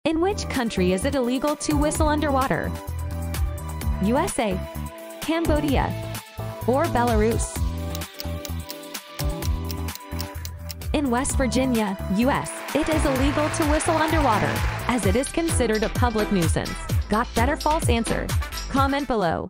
In which country is it illegal to whistle underwater? USA, Cambodia, or Belarus? In West Virginia, U.S., it is illegal to whistle underwater, as it is considered a public nuisance. Got that or false answer? Comment below.